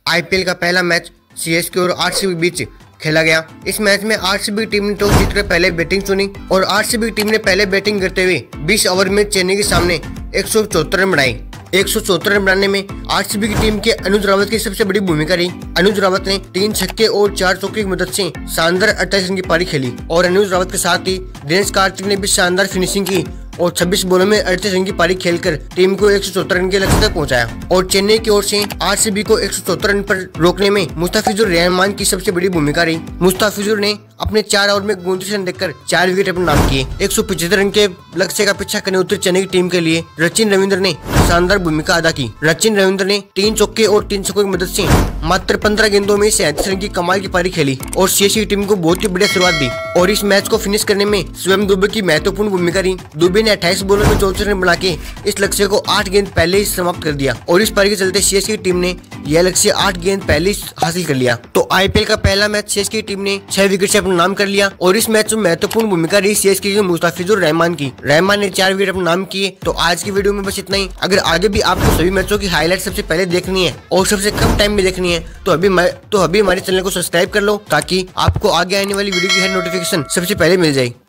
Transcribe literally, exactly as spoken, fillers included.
IPL का पहला match CSK और आरसीबी के बीच खेला गया। इस मैच में आरसीबी टीम ने टॉस जीतकर पहले बैटिंग चुनी और आरसीबी टीम ने पहले बैटिंग करते हुए बीस ओवर में चेन्नई के सामने एक सौ चौहत्तर रन बनाए। एक सौ चौहत्तर रन बनाने में आरसीबी की टीम के अनुज रावत की सबसे बड़ी भूमिका रही। अनुज रावत ने तीन छक्के और चार चौके की मदद से शानदार अट्ठाईस रन की पारी खेली और अनुज रावत के साथ ही दिनेश कार्तिक ने भी शानदार फिनिशिंग की और छब्बीस बॉलों में अड़तीस रन की पारी खेलकर टीम को एक सौ चौहत्तर रन के लक्ष्य तक पहुंचाया। और चेन्नई की ओर से आरसीबी को एक सौ चौहत्तर रन पर रोकने में मुस्तफिजुर रहमान की सबसे बड़ी भूमिका रही। मुस्तफिजुर ने अपने चार ओवर में उनतीस रन देकर चार विकेट अपने नाम किए। एक सौ पचहत्तर रन के लक्ष्य का पीछा करने उतरी चेन्नई की टीम के लिए सचिन रविंद्र ने शानदार भूमिका अदा की। सचिन रविंद्र ने तीन चौके और तीन छक्कों की मदद से मात्र पंद्रह गेंदों में सैंतीस रन की कमाल की पारी खेली और सीएसके की टीम को बहुत ही बढ़िया शुरुआत दी। और इस मैच को फिनिश करने में शिवम दुबे की महत्वपूर्ण भूमिका रही। दुबे ने अट्ठाईस बॉलों में चौतीस रन बना के इस लक्ष्य को आठ गेंद पहले ही समाप्त कर दिया और इस पारी के चलते सीएसके की टीम ने यह लक्ष्य आठ गेंद पहले ही हासिल कर लिया। तो आईपीएल का पहला मैच सीएसके की टीम ने छह विकेट से अपना नाम कर लिया और इस मैच में महत्वपूर्ण भूमिका रही सीएसके के मुस्तफिजुर रहमान की। रहमान ने चार विकेट अपना नाम किए। तो आज की वीडियो में बस इतना ही। अगर आगे भी आपको सभी मैचों की हाईलाइट सबसे पहले देखनी है और सबसे कम टाइम में देखनी है तो अभी तो अभी हमारे चैनल को सब्सक्राइब कर लो ताकि आपको आगे आने वाली वीडियो की हर नोटिफिकेशन सबसे पहले मिल जाए।